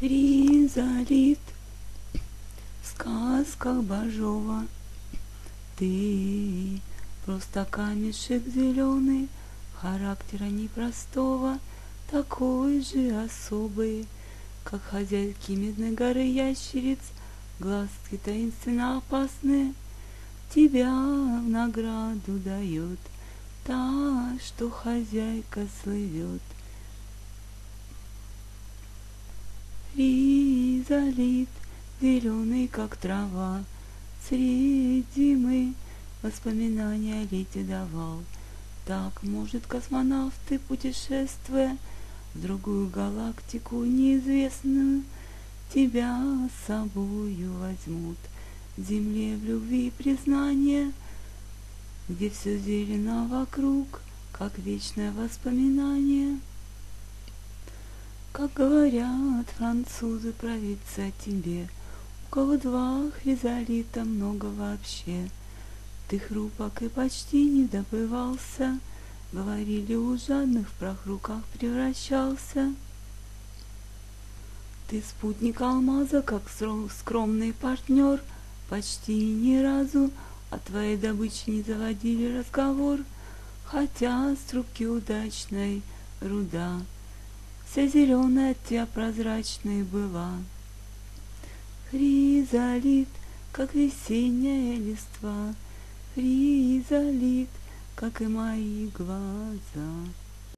Хризалит в сказках Бажова. Ты просто камешек зеленый, характера непростого, такой же особый, как хозяйки Медной горы ящериц, глазки таинственно опасные. Тебя в награду дает та, что хозяйка слывет. Хризалит, зеленый, как трава, средь зимы воспоминания о лете давал. Так, может, космонавты, путешествуя в другую галактику неизвестную, тебя с собою возьмут к земле в любви и признание, где все зелено вокруг, как вечное воспоминание. Как говорят французы, провидцы о тебе, у кого два хризалита много вообще. Ты хрупок и почти не добывался, говорили, у жадных в прах руках превращался. Ты спутник алмаза, как скромный партнер, почти ни разу о твоей добыче не заводили разговор, хотя с трубки удачной руда вся зеленая от тебя прозрачной была. Хризалит, как весенняя листва, хризалит, как и мои глаза.